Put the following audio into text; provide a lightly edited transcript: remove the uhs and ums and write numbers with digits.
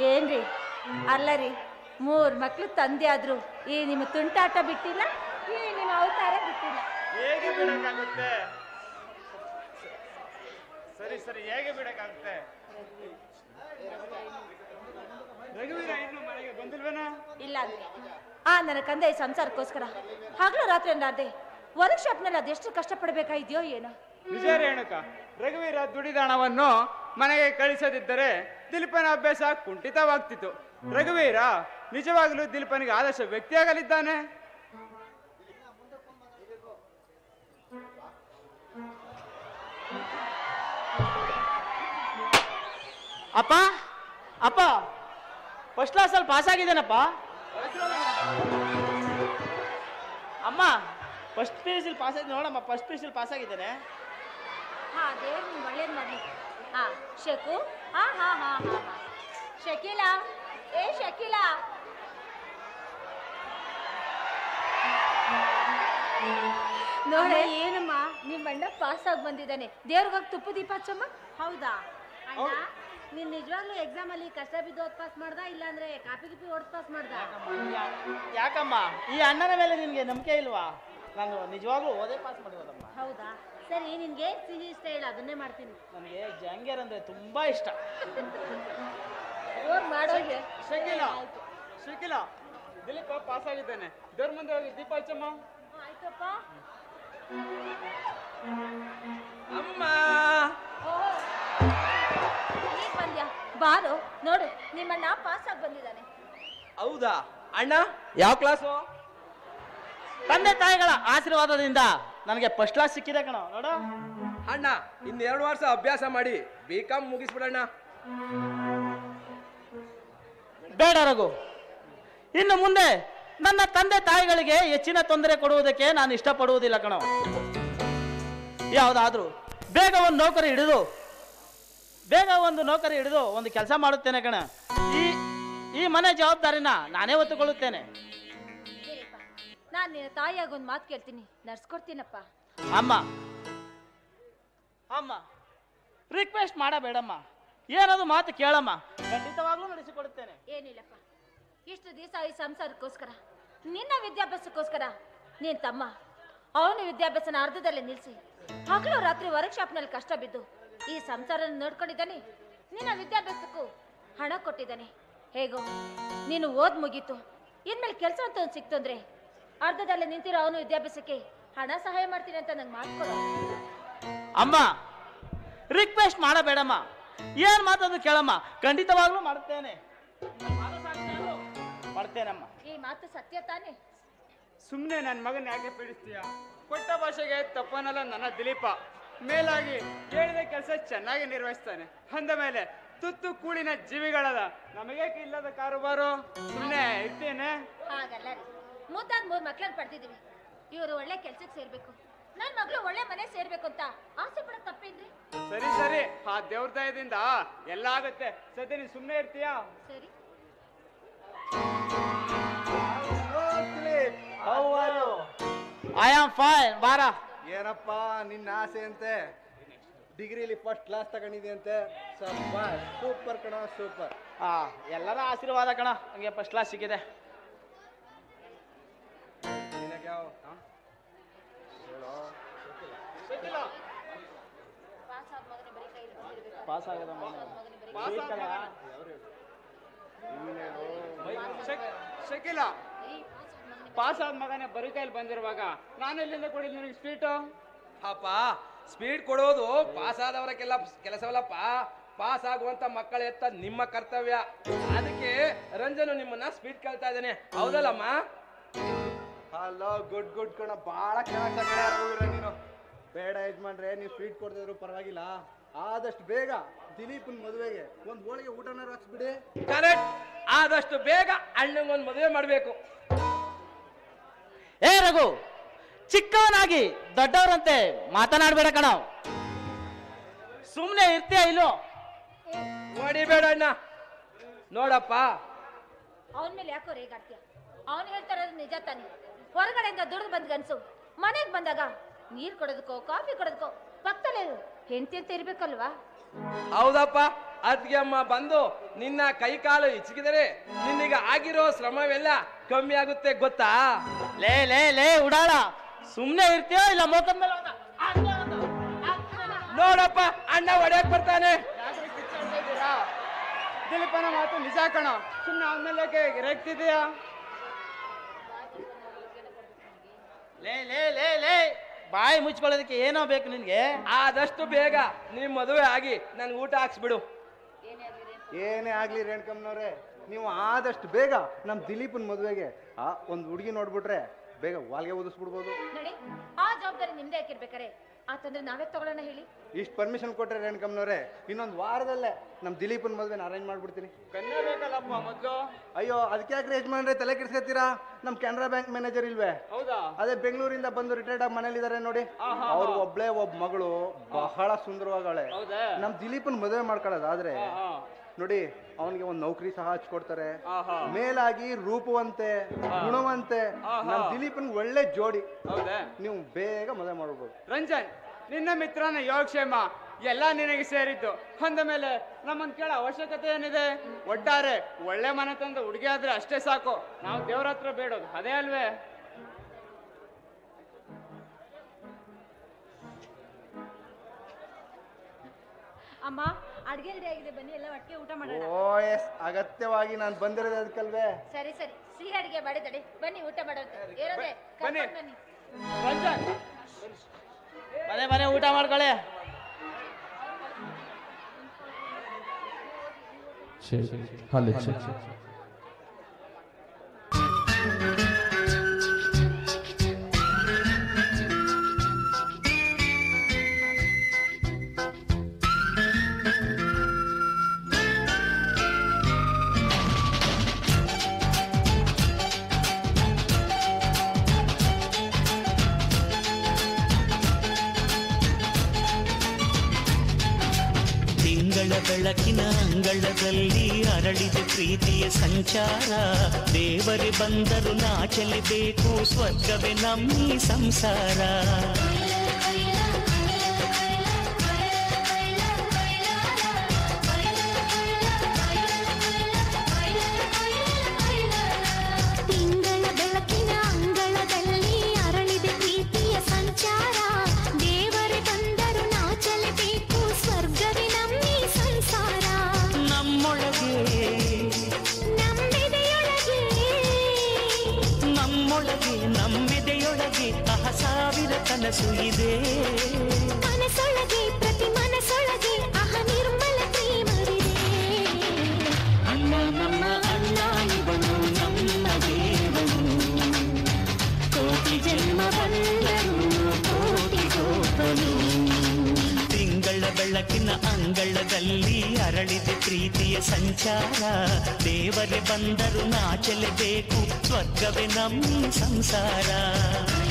ಏನ್ರಿ ಅಲ್ಲ ರೀ, 3 ಮಕ್ಳು ತಂದೆ ಆದ್ರು ಈ ನಿಮ್ಮ ತುಂಟಾಟ ಬಿಟ್ಟಿಲ್ಲ, ಈ ನಿಮ್ಮ ಅವತಾರ ಬಿಟ್ಟಿಲ್ಲ. ಹೇಗೆ ಬಿಡಕ್ಕಾಗುತ್ತೆ? ಸರಿ ಸರಿ, ಹೇಗೆ ಬಿಡಕ್ಕಾಗುತ್ತೆ? ರಘುವೀರ ಇನ್ನು ಮನೆಗೆ ಬಂದಿಲ್ವೇನ? ಇಲ್ಲ ಅಂದ್ರೆ ನನ್ನ ಕಂದೆ ಈ ಸಂಸಾರಕ್ಕೋಸ್ಕರ ಹಗಲು ರಾತ್ರಿ ಅಂದಾರ್ದೆ ವರ್ಕ್ಶಾಪ್ನಲ್ಲಿ ಅದೆಷ್ಟು ಕಷ್ಟಪಡಬೇಕಾಗಿದೆಯೋ ಏನೋ. ನಿಜ ರೇಣುಕ, ರಘುವೀರ ದುಡಿದ ಹಣವನ್ನು ಮನೆಗೆ ಕಳಿಸದಿದ್ದರೆ ದಿಲೀಪನ ಅಭ್ಯಾಸ ಕುಂಠಿತವಾಗ್ತಿತ್ತು. ರಘುವೀರ ನಿಜವಾಗಲೂ ದಿಲೀಪನಿಗೆ ಆದರ್ಶ ವ್ಯಕ್ತಿಯಾಗಲಿದ್ದಾನೆ. ಅಪ್ಪ ಅಪ್ಪ ಫಸ್ಟ್ ಕ್ಲಾಸಲ್ಲಿ ಪಾಸ್ ಆಗಿದ್ದೇನಪ್ಪ. ಅಮ್ಮ ಫಸ್ಟ್ ಪಿ ಯು ಸಿಲಿ ಪಾಸ್ ಆಗಿದೆ ನೋಡಮ್ಮ, ಫಸ್ಟ್ ಪಿ ಯು ಸಿಲಿ ಪಾಸ್ ಆಗಿದ್ದೇನೆ. ಹಾ, ದೇವ್ರು ನಿಮ್ಗೆ ಒಳ್ಳೇದು ಮಾಡಲಿ. ಹಾ ಶಕು, ಹಾ ಹಾ ಹಾ ಹಾ ಹಾ ಶಕೀಲಾ, ಏ ಶಕೀಲಾ, ನೋಡ ಏನಮ್ಮ ನಿಮ್ಮ ಅಣ್ಣ ಪಾಸ್ ಆಗಿ ಬಂದಿದ್ದಾನೆ. ದೇವ್ರಿಗಾಗಿ ತುಪ್ಪ ದೀಪ ಹಚ್ಚಮ್ಮ. ಹೌದಾ ಅಣ್ಣ, ನೀನ್ ನಿಜವಾಗ್ಲೂ ಎಕ್ಸಾಮ್ ಅಲ್ಲಿ ಕಷ್ಟ ಬಿದ್ದು ಓದ್ ಪಾಸ್ ಮಾಡ್ದ, ಇಲ್ಲ ಅಂದ್ರೆ ಕಾಪಿ ಗಿಪಿ ಹೊಡೆದು ಪಾಸ್ ಮಾಡ್ದ? ಯಾಕಮ್ಮ ಈ ಅಣ್ಣನ ಮೇಲೆ ನಿನ್ಗೆ ನಂಬಿಕೆ ಇಲ್ವಾ? ನಾನು ನಿಜವಾಗ್ಲೂ ಓದೇ ಪಾಸ್ ಮಾಡಿರೋದಮ್ಮ. ಹೌದಾ, ಸರಿ ನಿನ್ಗೆ ಸಿಹಿ ಇಷ್ಟ ಹೇಳ, ಅದನ್ನೇ ಮಾಡ್ತೀನಿ. ನನಗೆ ಜಾಂಗೀರ್ ಅಂದ್ರೆ ತುಂಬಾ ಇಷ್ಟ. ಮಾಡೋಗೆ ಶಕೀಲಾ, ಶಕೀಲಾ, ದಿಲೀಪ ಪಾಸ್ ಆಗಿದ್ದಾನೆ. ದೇವ್ರ ಮುಂದೆ ಹೋಗಿ ದೀಪ ಹಚ್ಚಮ್ಮ. ಆಯ್ತಪ್ಪ. ಅಮ್ಮ ಈಗ ಬಂದ್ಯಾ? ಬಾರು ನೋಡು, ನಿಮ್ಮಣ್ಣ ಪಾಸ್ ಆಗಿ ಬಂದಿದ್ದಾನೆ. ಹೌದಾ ಅಣ್ಣ? ಯಾವ ಕ್ಲಾಸು? ತಂದೆ ತಾಯಿಗಳ ಆಶೀರ್ವಾದದಿಂದ ನನಗೆ ಫಸ್ಟ್ ಕ್ಲಾಸ್ ಸಿಕ್ಕಿದೆ ಕಣ. ನೋಡು ಅಣ್ಣ, ಇನ್ನು2 ವರ್ಷ ಅಭ್ಯಾಸ ಮಾಡಿ BCom ಮುಗಿಸ್ಬಿಡಣ್ಣ. ಬೇಡ ರಘು, ಇನ್ನು ಮುಂದೆ ನನ್ನ ತಂದೆ ತಾಯಿಗಳಿಗೆ ಹೆಚ್ಚಿನ ತೊಂದರೆ ಕೊಡುವುದಕ್ಕೆ ನಾನು ಇಷ್ಟಪಡುವುದಿಲ್ಲ ಕಣ. ಯಾವುದಾದ್ರೂ ಬೇಗ ಒಂದು ನೌಕರಿ ಹಿಡಿದು ಒಂದು ಕೆಲಸ ಮಾಡುತ್ತೇನೆ ಕಣ. ಈ ಮನೆ ಜವಾಬ್ದಾರಿನ ನಾನೇ ಹೊತ್ತುಕೊಳ್ಳುತ್ತೇನೆ. ನಾನು ನಿನ್ನ ತಾಯಿಯಾಗ ಒಂದು ಮಾತು ಕೇಳ್ತೀನಿ, ನಡ್ಸ್ಕೊಡ್ತೀನಪ್ಪ. ಅಮ್ಮ ರಿಕ್ವೆಸ್ಟ್ ಮಾಡಬೇಡಮ್ಮ, ಏನದು ಮಾತು ಕೇಳಮ್ಮ, ಖಂಡಿತವಾಗ್ಲೂ ನಡೆಸಿಕೊಡುತ್ತೇನೆ. ಏನಿಲ್ಲಪ್ಪ, ಇಷ್ಟು ದಿವಸ ಈ ಸಂಸಾರಕ್ಕೋಸ್ಕರ, ನಿನ್ನ ವಿದ್ಯಾಭ್ಯಾಸಕ್ಕೋಸ್ಕರ ನೀನ್ ತಮ್ಮ ಅವನ ವಿದ್ಯಾಭ್ಯಾಸನ ಅರ್ಧದಲ್ಲೇ ನಿಲ್ಲಿಸಿ ಹಗಲು ರಾತ್ರಿ ವರ್ಕ್ಶಾಪ್ನಲ್ಲಿ ಕಷ್ಟ ಬಿದ್ದು ಈ ಸಂಸಾರ ನೋಡ್ಕೊಂಡಿದ್ದಾನೆ. ನಿನ್ನ ವಿದ್ಯಾಭ್ಯಾಸಕ್ಕೂ ಹಣ ಕೊಟ್ಟಿದ್ದಾನೆ. ಹೇಗೋ ನೀನು ಓದ್ ಮುಗೀತು, ಇನ್ಮೇಲೆ ಕೆಲಸ ಅಂತ ಒಂದು ಸಿಕ್ತು ಅಂದ್ರೆ ಅರ್ಧದಲ್ಲೇ ನಿಂತಿರೋ ಅವನು ವಿದ್ಯಾಭ್ಯಾಸಕ್ಕೆ ಹಣ ಸಹಾಯ ಮಾಡ್ತೀನಿ ಅಂತ ನಂಗೆ ಮಾತ್ಕೊಡು. ಅಮ್ಮ ರಿಕ್ವೆಸ್ಟ್ ಮಾಡಬೇಡಮ್ಮ, ಏನ್ ಮಾತದು ಕೇಳಮ್ಮ, ಖಂಡಿತವಾಗ್ಲೂ ಮಾಡ್ತೇನೆ. ಮಾಡ್ತೇನಮ್ಮ. ಈ ಮಾತು ಸತ್ಯ ತಾನೆ? ಸುಮ್ಮನೆ ನನ್ನ ಮಗನ ಯಾಕೆ ಪೀಡಿಸ್ತೀಯ? ಕೊಟ್ಟ ಭಾಷೆಗೆ ತಪ್ಪನಲ್ಲ ನನ್ನ ದಿಲೀಪ. ಮೇಲಾಗಿ ಹೇಳಿದ ಕೆಲಸ ಚೆನ್ನಾಗಿ ನಿರ್ವಹಿಸ್ತಾನೆ. ಅಂದ ಮೇಲೆ ತುತ್ತು ಕೂಳಿನ ಜೀವಿಗಳದ ನಮಗೆ ಇಲ್ಲದ ಕಾರುಬಾರು. ಸುಮ್ಮನೆ ಇರ್ತೇನೆ. ಹಾಗಲ್ಲ ರೀ, ಮುದ್ದಾದ 3 ಮಕ್ಳನ್ನ ಪಡೆದಿದ್ದೀವಿ. ಇವರು ಒಳ್ಳೆ ಕೆಲ್ಸಕ್ಕೆ ಸೇರ್ಬೇಕು, ನನ್ನ ಮಗಳು ಒಳ್ಳೆ ಮನೆ ಸೇರ್ಬೇಕು ಅಂತ ಆಸೆ ಪಡೋ ತಪ್ಪೇನ್ರಿ? ಸರಿ ಸರಿ, ಆ ದೇವ್ರ ದಯದಿಂದ ಎಲ್ಲ ಆಗತ್ತೆ. ಸದ್ಯ ನೀನ್ ಸುಮ್ಮನೆ ಇರ್ತೀಯಾ? ಸರಿ. I am fine. ಬಾರ. ಏನಪ್ಪ ನಿನ್ನ ಆಸೆ ಅಂತೆ? ಡಿಗ್ರಿಲಿ ಫಸ್ಟ್ ಕ್ಲಾಸ್ ತಗೊಂಡಿದೆ ಅಂತೆ. ಸೂಪರ್ ಕಣ, ಸೂಪರ್. ಎಲ್ಲರ ಆಶೀರ್ವಾದ ಕಣ, ಹಂಗೆ ಫಸ್ಟ್ ಕ್ಲಾಸ್ ಸಿಕ್ಕಿದೆ. ಪಾಸ್ ಆಗದ ಶಕೀಲಾ, ಪಾಸ್ ಆದ ಮಗನೇ ಬರೀ ಕೈಲಿ ಬಂದಿರುವಾಗ ನಾನು ಎಲ್ಲಿಂದ ಕೊಡಿದ್ ನಿನಗೆ ಸ್ವೀಟು? ಪಾಪ ಸ್ಪೀಡ್ ಕೊಡೋದು ಪಾಸ್ ಆದವರ ಕೆಲಸವಲ್ಲಪ್ಪ, ಪಾಸ್ ಆಗುವಂತ ಮಕ್ಕಳ ಎತ್ತ ನಿಮ್ಮ ಕರ್ತವ್ಯ. ಅದಕ್ಕೆ ರಂಜನು ನಿಮ್ಮನ್ನ ಸ್ಪೀಡ್ ಕೇಳ್ತಾ ಇದ್ದೇನೆ, ಹೌದಲ್ಲಮ್ಮ? ಹಲೋ, ಗುಡ್ ಕಣ, ಬಹಳ ಚೆನ್ನಾಗಿ ನೀನು. ಬೇಡ ಯಜಮಾನ್ರೆ, ನೀವು ಸ್ವೀಟ್ ಕೊಡ್ತಿದ್ರು ಪರವಾಗಿಲ್ಲ, ಆದಷ್ಟು ಬೇಗ ದಿಲೀಪನ್ ಮದುವೆಗೆ ಒಂದು ಹೋಳಿಗೆ ಊಟನ ಹಾಕ್ಸ್ಬಿಡಿ. ಕರೆಕ್ಟ್, ಆದಷ್ಟು ಬೇಗ ಅಣ್ಣಂಗೊಂದು ಮದುವೆ ಮಾಡಬೇಕು. ಏ ರಘು, ಚಿಕ್ಕವನಾಗಿ ದೊಡ್ಡವರಂತೆ ಮಾತನಾಡಬೇಡ ಕಣ. ಸುಮ್ಮನೆ ಇರ್ತೀಯ ಇಲ್ಲೋ? ಹೊಡಿಬೇಡ ಅಣ್ಣ. ನೋಡಪ್ಪ, ಅವನ ಮೇಲೆ ಯಾಕೋ ರೇಗಾಡ್ತೀಯ? ಅವನು ಹೇಳ್ತಾ ಇರೋದು ನಿಜ ತಾನೆ? ಹೊರಗಡೆಯಿಂದ ದುಡ್ದು ಬಂದ್ ಗನ್ಸು ಮನೆಗೆ ಬಂದಾಗ ನೀರ್ ಕೊಡೋದಕ್ಕೋ ಕಾಫಿ ಕೊಡೋದಕ್ಕೋ ಪಕ್ಕದಲ್ಲೇ ಹೆಂಡತಿ ಅಂತ ಇರ್ಬೇಕಲ್ವಾ? ಹೌದಪ್ಪ, ಅದಕ್ಕೆ ಅಮ್ಮ ಬಂದು ನಿನ್ನ ಕೈ ಕಾಲು ಇಚ್ಚಿಕಿದರೆ ನಿನ್ನೀಗ ಆಗಿರೋ ಶ್ರಮವೆಲ್ಲ ಕಮ್ಮಿ ಆಗುತ್ತೆ ಗೊತ್ತಾ? ಲೇ ಲೇ ಲೇ ಉಡಾಳ, ಸುಮ್ನೆ ಇರ್ತೀಯೋ ಇಲ್ಲ ಮೋಕದ ಮೇಲೆ ನೋಡಪ್ಪ ಅಣ್ಣ ಹೊಡೆಯಕ್ ಬರ್ತಾನೆ. ಯಾಕ್ರಿ ಕಿಚ್ಚಾಡ್ತಾ ಇದ್ದೀರಾ? ದಿಲೀಪನ ಮಾತು ನಿಜ ಕಣ, ಸುಮ್ಮನೆ ಆದ್ಮೇಲೆ ರೇಗ್ತಿದೀಯಾ? ಲೇ ಲೇ ಲೇ ಲೇ, ಬಾಯಿ ಮುಚ್ಕೊಳ್ಳೋದಕ್ಕೆ ಏನೋ ಬೇಕು ನಿನ್ಗೆ? ಆದಷ್ಟು ಬೇಗ ನೀವ್ ಮದುವೆ ಆಗಿ ನನ್ಗೆ ಊಟ ಹಾಕ್ಸ್ಬಿಡು. ಏನೇ ಆಗ್ಲಿ ರೇಣುಕಮ್ಮನವ್ರೆ, ನೀವು ಆದಷ್ಟು ಬೇಗ ನಮ್ಮ ದಿಲೀಪನ್ ಮದುವೆಗೆ ಒಂದು ಹುಡುಗಿ ನೋಡ್ಬಿಟ್ರೆ ಬೇಗ ವಾಲ್ಗೆ ಓದಿಸ್ಬಿಡ್ಬೋದು. ನೋಡಿ, ಆ ಜವಾಬ್ದಾರಿ ನಿಮ್ದೇ ಹಾಕಿರ್ಬೇಕಾರೆ ಆತಂದ್ರೆ ನಾವೇ ತಗೊಳ್ಳೋಣ ಹೇಳಿ. ಇಷ್ಟು ಪರ್ಮಿಷನ್ ಕೊಟ್ರೆ ರೇಣುಕಮ್ಮನವ್ರೆ, ಇನ್ನೊಂದು ವಾರದಲ್ಲೇ ನಮ್ಮ ದಿಲೀಪನ್ ಮದುವೆನ ಅರೇಂಜ್ ಮಾಡ್ಬಿಡ್ತೀನಿ. ಕನ್ಯಾ ಬೇಕಲ್ಲಪ್ಪ ಮೊದ್ಲು. ಅಯ್ಯೋ, ಅದಕ್ಕೆ ಯಾಕೆ ಯಜಮಾನ್ರೆ ತಲೆ ಕೆಡ್ಸ್ಕೊತೀರಾ? ನಮ್ಮ ಕೆನರಾ ಬ್ಯಾಂಕ್ ಮ್ಯಾನೇಜರ್ ಇಲ್ವೇ? ಹೌದಾ? ಅದೇ ಬೆಂಗಳೂರಿಂದ ಬಂದು ರಿಟೈರ್ಡ್ ಆಗಿ ಮನೇಲಿದ್ದಾರೆ ನೋಡಿ. ಅವ್ರಿಗೆ ಒಬ್ಳೆ ಒಬ್ಬ ಮಗಳು ಬಹಳ ಸುಂದರವಾಗಳೆ. ಹೌದಾ? ನಮ್ಮ ದಿಲೀಪನ್ ಮದುವೆ ಮಾಡ್ಕೊಳ್ಳೋದಾದ್ರೆ ನೋಡಿ, ಅವನಿಗೆ ಒಂದು ನೌಕರಿ ಸಹ ಹಚ್ಕೊಡ್ತಾರೆ. ಮೇಲಾಗಿ ರೂಪವಂತೆ, ಗುಣವಂತೆ, ನಮ್ಮ ದಿಲೀಪನ್ ಒಳ್ಳೆ ಜೋಡಿ. ಹೌದಾ? ನೀವು ಬೇಗ ಮದುವೆ ಮಾಡ್ಬೋದು. ರಂಜನ್, ನಿನ್ನ ಮಿತ್ರನ ಯೋಗಕ್ಷೇಮ ಎಲ್ಲ ನಿನಗೆ ಸೇರಿದ್ದು ಅಂದ ಮೇಲೆ ನಮ್ಮನ್ ಕೇಳೋ ಅವಶ್ಯಕತೆ ಏನಿದೆ? ಒಟ್ಟಾರೆ ಒಳ್ಳೆ ಮನೆ ತಂದ ಹುಡುಗಿ ಆದ್ರೆ ಅಷ್ಟೇ ಸಾಕು. ನಾವು ದೇವ್ರ ಹತ್ರ ಬೇಡೋದು ಅದೇ ಅಲ್ವೇ? ಅಮ್ಮ, ಅಡ್ಗೆ ರೆಡಿ ಆಗಿದೆ, ಬನ್ನಿ ಎಲ್ಲ ಒಟ್ಟಿಗೆ ಊಟ ಮಾಡೋಣ. ಓ ಎಸ್, ಅಗತ್ಯವಾಗಿ ನಾನು ಬಂದಿರೋದು ಅದಕ್ಕಲ್ವೇ? ಸರಿ ಸರಿ, ಸಿಹಿ ಅಡಿಗೆ ಮಾಡಿದಡಿ, ಬನ್ನಿ ಊಟ ಮಾಡೋದು. ಏನಂದ್ರೆ ಬನ್ನಿ. ಕರ್ಕೊಂಡ್ ಬನ್ನಿ. ರಂಜನ್, ಮನೆ ಮನೆ ಊಟ ಮಾಡ್ಕೊಳ್ಳಿ. ಬೆಳಕಿನ ಅಂಗಳದಲ್ಲಿ ಅರಳಿದ ಪ್ರೀತಿಯ ಸಂಚಾರ. ದೇವರೇ ಬಂದರು ನಾಚಲಿಬೇಕು, ಸ್ವರ್ಗವೇ ನಮ್ಮಿ ಸಂಸಾರ. ತಿಂಗಳ ಬೆಳಕಿನ ಅಂಗಳದಲ್ಲಿ ಅರಳಿದ ಪ್ರೀತಿಯ ಸಂಚಾರ. ದೇವರೇ ಬಂದರು ನಾಚಲೇಬೇಕು, ಸ್ವರ್ಗವೇ ನಮ್ಮಿ ಸಂಸಾರ. ನಮ್ಮೊಳಗೆ ನಮ್ಮೆದೆಯೊಳಗೆ ಸಾವಿರ ಕನಸು ಇದೆ. ಮನಸೊಳಗೆ ಪ್ರತಿ ಮನಸೊಳಗೆ ನಿರ್ಮಲ ಪ್ರೇಮವಿದೆ. ಅಣ್ಣ ನಮ್ಮ ಅಣ್ಣ ಇವನು ನಮ್ಮ ದೇವನು, ಕೋಟಿ ಜನ್ಮ ಬಂದರು ಕೋಟಿ ಗೋಪನು. ತಿಂಗಳ ಬೆಳಕಿನ ಅಂಗಳದಲ್ಲಿ ಅರಳಿದ ಪ್ರೀತಿಯ ಸಂಚಾರ. ದೇವರೇ ಬಂದರು ನಾಚಲೇಬೇಕು, ಸ್ವರ್ಗವೇ ನಮ್ಮ ಸಂಸಾರ.